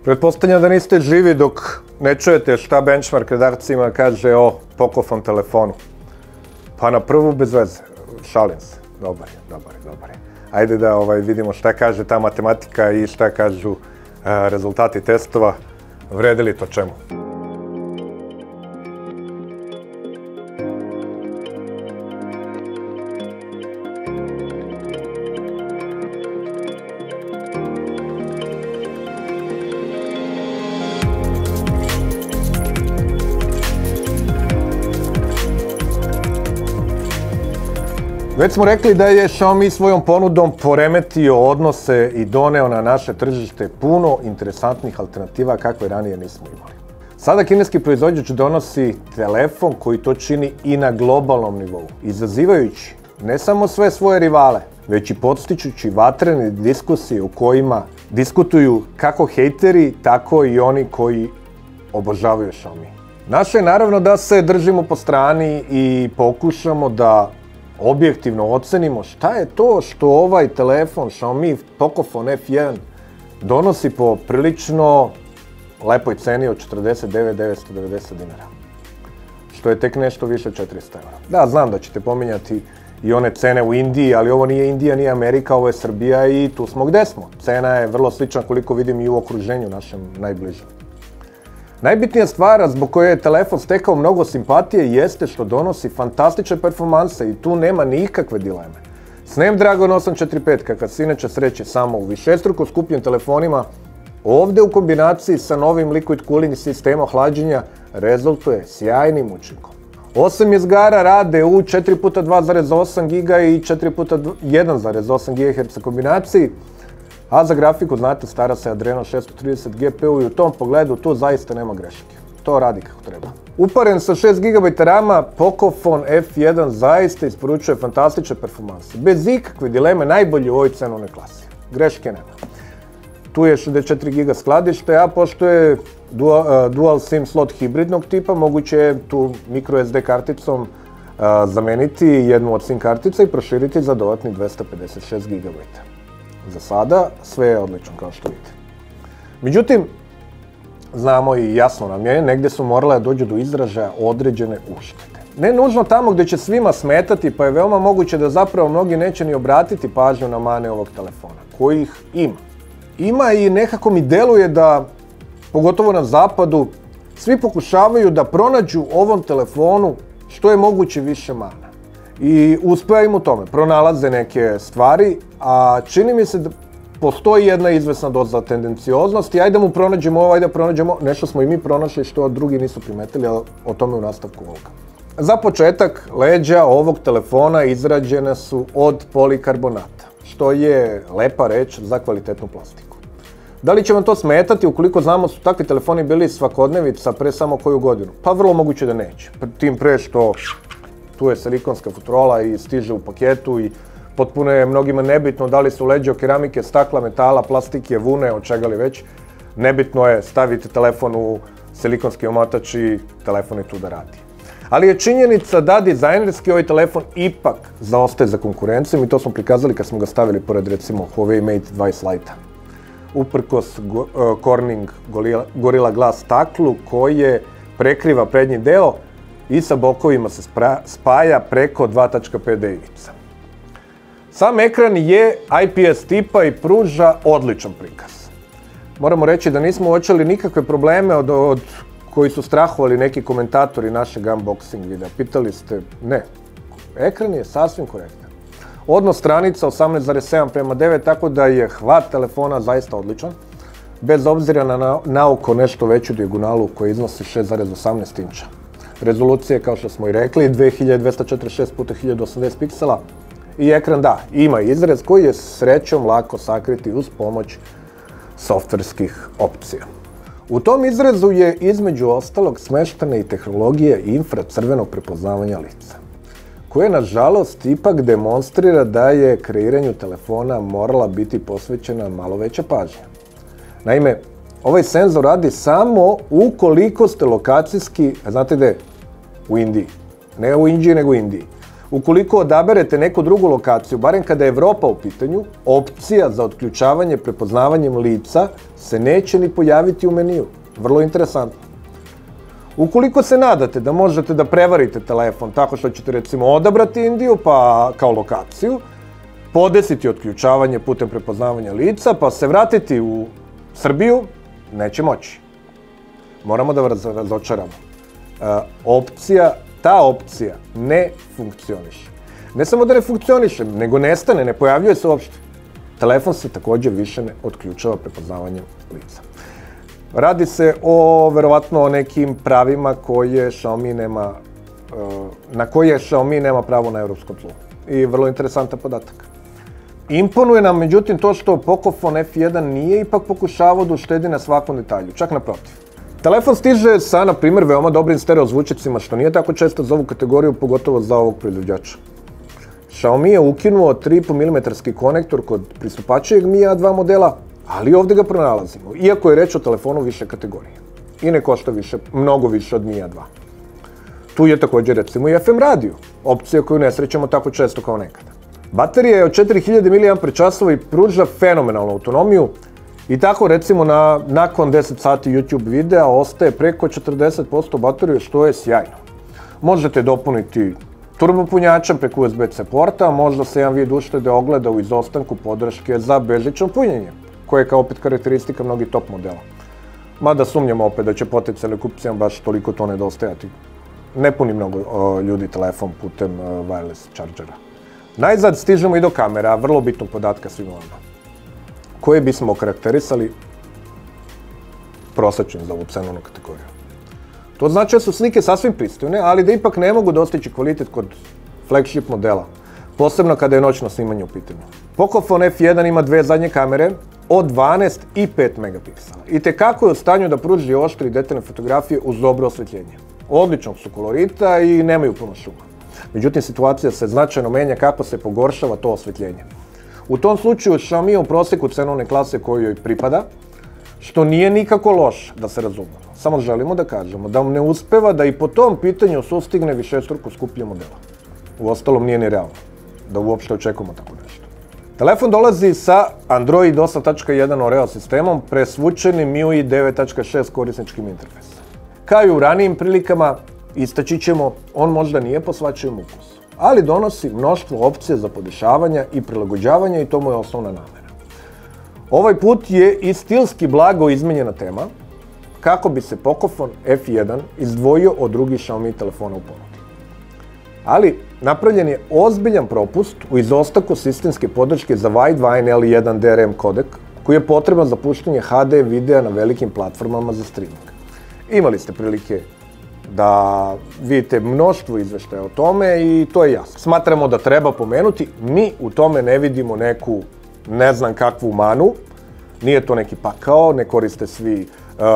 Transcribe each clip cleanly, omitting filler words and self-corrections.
Pretpostavljam da niste živi dok ne čujete šta benchmark redakcijima kaže o Pocophone telefonu. Pa na prvu bez veze, šalim se. Dobar je. Ajde da vidimo šta kaže ta matematika i šta kažu rezultati testova. Vredi li to čemu? Već smo rekli da je Xiaomi svojom ponudom poremetio odnose i doneo na naše tržište puno interesantnih alternativa kakve ranije nismo imali. Sada kineski proizvođač donosi telefon koji to čini i na globalnom nivou, izazivajući ne samo sve svoje rivale, već i podstičući vatrene diskusije u kojima diskutuju kako hejteri, tako i oni koji obožavaju Xiaomi. Naše je naravno da se držimo po strani i pokušamo da objektivno ocenimo šta je to što ovaj telefon Xiaomi Pocophone F1 donosi po prilično lepoj ceni od 49.990 dinara, što je tek nešto više od 400 eura. Da, znam da ćete pominjati i one cene u Indiji, ali ovo nije Indija, nije Amerika, ovo je Srbija i tu smo gde smo. Cena je vrlo slična koliko vidim i u okruženju našem najbližem. Najbitnija stvar zbog koje je telefon stekao mnogo simpatije jeste što donosi fantastične performanse i tu nema nikakve dileme. Snapdragon 845, kakav se inače sreće samo u višestruko skupljim telefonima, ovde u kombinaciji sa novim liquid cooling sistemom hlađenja rezultuje sjajnim učinkom. 8 jezgara rade u 4x2,8 GB i 4x1,8 GHz kombinaciji, a za grafiku, znate, stara se Adreno 630 GPU i u tom pogledu tu zaista nema greške. To radi kako treba. Uparen sa 6 GB RAM-a, Pocophone F1 zaista isporučuje fantastične performanse. Bez ikakve dileme najbolji u ovoj cenovnoj klasi. Greške nema. Tu je 64 GB skladište, a pošto je dual SIM slot hibridnog tipa, moguće je tu microSD karticom zameniti jednu od SIM kartica i proširiti za dodatni 256 GB. Za sada sve je odlično kao što vidite. Međutim, znamo i jasno nam je, negde su morale da dođu do izražaja određene uštede. Ne nužno tamo gde će svima smetati, pa je veoma moguće da zapravo mnogi neće ni obratiti pažnju na mane ovog telefona, kojih ima. Ima i nekako mi deluje da, pogotovo na zapadu, svi pokušavaju da pronađu ovom telefonu što je moguće više mana. I uspeva im u tome, pronalaze neke stvari, a čini mi se da postoji jedna izvesna doza tendencioznosti, ajde mu pronađemo ovo, ajde pronađemo, nešto smo i mi pronašli što drugi nisu primetili, ali o tome u nastavku ovoga. Za početak, leđa ovog telefona izrađene su od polikarbonata, što je lepa reč za kvalitetnu plastiku. Da li će vam to smetati ukoliko znamo su takvi telefoni bili svakodnevica pre samo koju godinu? Pa vrlo moguće da neće, tim pre što tu je silikonska futrola i stiže u paketu i potpuno je mnogima nebitno da li su leđa od keramike, stakla, metala, plastike, vune, od čega li već. Nebitno je staviti telefon u silikonski omatač i telefon je tu da radi. Ali je činjenica da dizajnerski ovaj telefon ipak zaostaje za konkurencijom i to smo prikazali kad smo ga stavili pored recimo Huawei Mate 20 Lite-a. Uprkos Corning Gorilla Glass staklu koje prekriva prednji deo i sa bokovima se spaja preko 2.5D ivica. Sam ekran je IPS tipa i pruža odličan prikaz. Moramo reći da nismo uočili nikakve probleme od koji su strahovali neki komentatori našeg unboxing videa. Pitali ste, ne, ekran je sasvim korektan. Odnos stranica 18,7 prema 9, tako da je hvat telefona zaista odličan, bez obzira na naoko nešto veću dijagonalu koja iznosi 6,18 inča. Rezolucija je, kao što smo i rekli, 2246x1080 piksela i ekran, da, ima izrez koji je srećom lako sakriti uz pomoć softverskih opcija. U tom izrezu je između ostalog smeštena i tehnologija infracrvenog prepoznavanja lica, koja nažalost ipak demonstrira da je kreiranju telefona morala biti posvećena malo veća pažnja. Naime, ovaj senzor radi samo ukoliko ste lokacijski, znate gde? U Indiji. Ne u Indiji, nego u Indiji. Ukoliko odaberete neku drugu lokaciju, barem kada je Evropa u pitanju, opcija za otključavanje prepoznavanjem lica se neće ni pojaviti u meniju. Vrlo interesantno. Ukoliko se nadate da možete da prevarite telefon tako što ćete recimo odabrati Indiju pa kao lokaciju, podesiti otključavanje putem prepoznavanja lica pa se vratiti u Srbiju, neće moći. Moramo da vas razočaramo. Ta opcija ne funkcioniše. Ne samo da ne funkcioniše, nego nestane, ne pojavljuje se uopšte. Telefon se također više ne otključava prepoznavanjem lica. Radi se verovatno o nekim pravima na koje Xiaomi nema pravo na evropskom tlu. I vrlo interesantan podatak. Imponuje nam, međutim, to što Pocophone F1 nije ipak pokušavao da uštedi na svakom detalju, čak naprotiv. Telefon stiže sa, na primjer, veoma dobrim stereo zvučnicima, što nije tako često za ovu kategoriju, pogotovo za ovog proizvođača. Xiaomi je ukinuo 3,5 mm konektor kod pristupačijeg Mi A2 modela, ali ovdje ga pronalazimo, iako je reč o telefonu više kategorije. I ne košta mnogo više od Mi A2. Tu je također recimo i FM radio, opcija koju ne srećemo tako često kao nekada. Baterija je od 4000 mAh i pruža fenomenalnu autonomiju i tako recimo nakon 10 sati YouTube videa ostaje preko 40% baterije, što je sjajno. Možete dopuniti turbopunjačem preko USB-C porta, možda se jedan vid uštede ogleda u izostanku podrške za bežično punjenje, koje je kao opet karakteristika mnogih top modela. Mada sumnjam opet da će potencijalnim kupcima baš toliko to nedostajati. Ne puni mnogo ljudi telefon putem wireless chargera. Najzad stižemo i do kamera, vrlo bitnog podatka svima vama, koje bismo okarakterisali prosječnim za ovu cenovnu kategoriju. To znači da su slike sasvim pristojne, ali da ipak ne mogu dostići kvalitet kod flagship modela, posebno kada je noćno snimanje u pitanju. Pocophone F1 ima dve zadnje kamere od 12 i 5 megapiksela. I tekako je u stanju da pruži oštre i detaljne fotografije uz dobro osvetljenje. Odličnog su kolorita i nemaju puno šuma. Međutim, situacija se značajno menja kako se pogoršava to osvetljenje. U tom slučaju Xiaomi je u prosjeku cenovne klase koju joj pripada, što nije nikako loše, da se razumemo. Samo želimo da kažemo da ne uspeva da i po tom pitanju sustigne višestruko skuplje modela. Uostalom nije ni realno da uopšte očekujemo tako nešto. Telefon dolazi sa Android 8.1 Oreo sistemom presvučenim MIUI 9.6 korisničkim interfejsom. Kao i u ranijim prilikama, istaći ćemo, on možda nije po svačijem ukusu, ali donosi mnoštvo opcija za podešavanja i prilagođavanja i to mu je osnovna namera. Ovaj put je i stilski blago izmenjena tema, kako bi se Pocophone F1 izdvojio od drugih Xiaomi telefona u ponudi. Ali napravljen je ozbiljan propust u izostanku sistemske podrške za Widevine L1 DRM kodek, koji je potreban za puštanje HD videa na velikim platformama za streaming. Imali ste prilike da vidite mnoštvo izveštaja o tome i to je jasno. Smatramo da treba pomenuti, mi u tome ne vidimo neku ne znam kakvu manu, nije to neki pakao, ne koriste svi,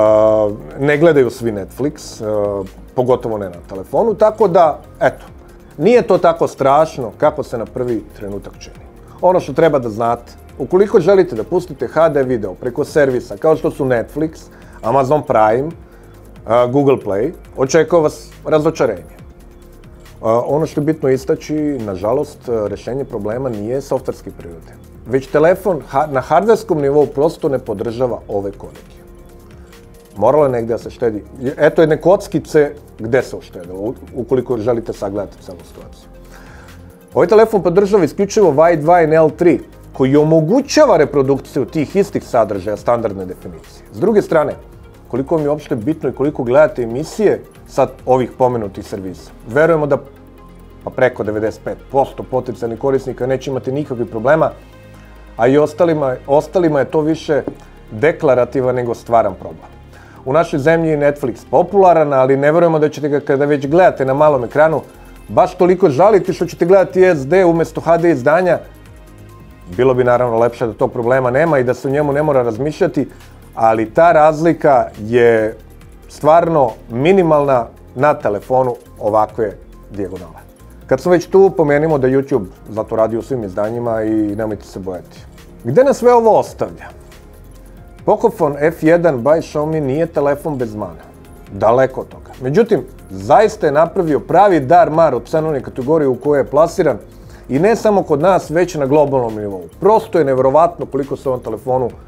ne gledaju svi Netflix, pogotovo ne na telefonu, tako da, eto, nije to tako strašno kako se na prvi trenutak čini. Ono što treba da znate, ukoliko želite da pustite HD video preko servisa kao što su Netflix, Amazon Prime, Google Play, očekuje vas razočarenje. Ono što je bitno istaći, nažalost, rešenje problema nije softverske prirode, već telefon na hardverskom nivou prosto ne podržava ove kodeke. Moralo je negdje da se štedi. Eto jedne kockice gde se uštedilo, ukoliko želite sagledati celu situaciju. Ovaj telefon podržava isključivo Widevine L3, koji omogućava reprodukciju tih istih sadržaja standardne definicije. S druge strane, koliko vam je uopšte bitno i koliko gledate emisije sa ovih pomenutih servisa. Verujemo da preko 95% potencijalnih korisnika neće imati nikakvih problema, a i ostalima je to više deklarativan nego stvaran problem. U našoj zemlji je Netflix popularan, ali ne verujemo da ćete ga kada već gledate na malom ekranu baš toliko žaliti što ćete gledati SD umjesto HD izdanja. Bilo bi naravno lepše da tog problema nema i da se o njemu ne mora razmišljati, ali ta razlika je stvarno minimalna na telefonu ovakve dijagonale. Kad smo već tu, pomenimo da YouTube zato radi u svim izdanjima i nemojte se bojati. Gde nas sve ovo ostavlja? Pocophone F1 by Xiaomi nije telefon bez mana. Daleko od toga. Međutim, zaista je napravio pravi dar-mar od cenovne kategorije u kojoj je plasiran i ne samo kod nas, već na globalnom nivou. Prosto je neverovatno koliko se ovom telefonu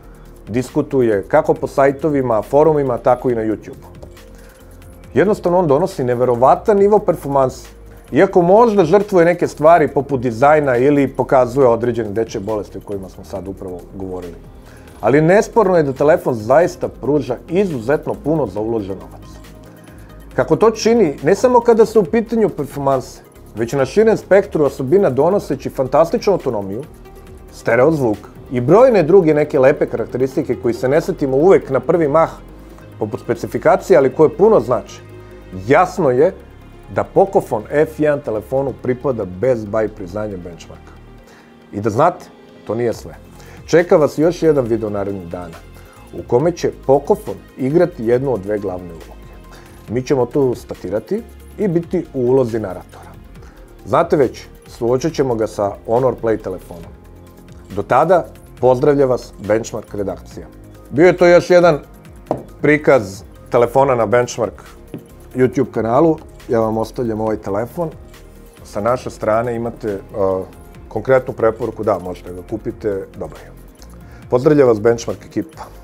diskutuje kako po sajtovima, forumima, tako i na YouTube-u. Jednostavno on donosi neverovatan nivo performanse. Iako možda žrtvuje neke stvari poput dizajna ili pokazuje određene dečje bolesti o kojima smo sad upravo govorili. Ali nesporno je da telefon zaista pruža izuzetno puno za uložen novac. Kako to čini ne samo kada su u pitanju performanse, već na širem spektru osobina donoseći fantastičnu autonomiju, stereo zvuk i brojne druge neke lepe karakteristike koji se ne setimo uvek na prvi mah poput specifikacije, ali koje puno znači. Jasno je da Pocophone F1 telefonu pripada Best Buy priznanje Benchmarka. I da znate, to nije sve. Čeka vas još jedan video narednih dana u kome će Pocophone igrati jednu od dve glavne uloge. Mi ćemo tu statirati i biti u ulozi naratora. Znate već, suočit ćemo ga sa Honor Play telefonom. Do tada, pozdravlja vas Benchmark redakcija. Bio je to još jedan prikaz telefona na Benchmark YouTube kanalu. Ja vam ostavljam ovaj telefon. Sa naše strane imate konkretnu preporuku, da, možete ga kupite, dobar je. Pozdravlja vas Benchmark ekipa.